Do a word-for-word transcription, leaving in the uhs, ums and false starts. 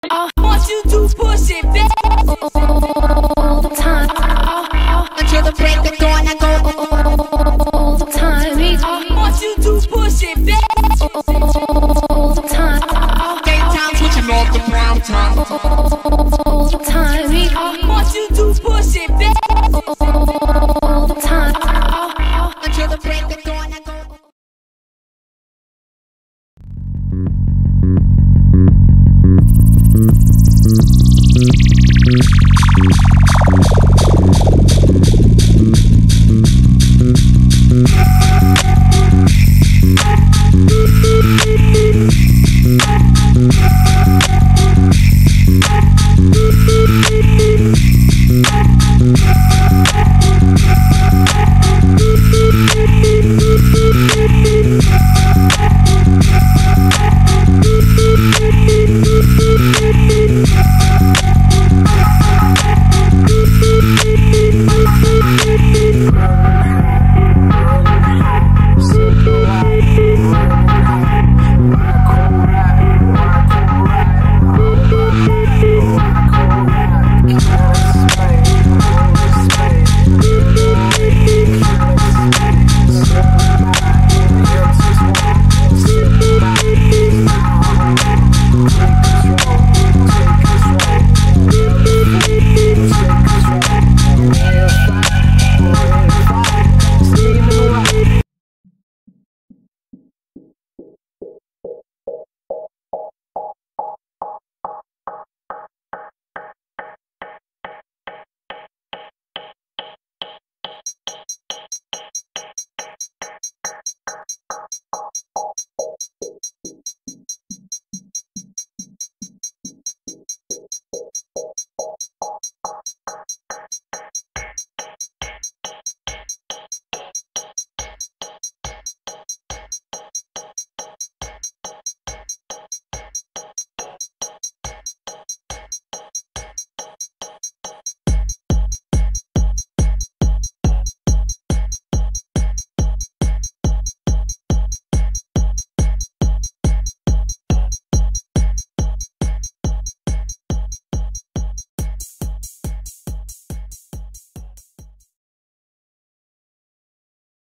I want you to push it back all the time. Until the break of dawn, I go all the time. I want you to push it back all the time. Daytime switching off the prime time.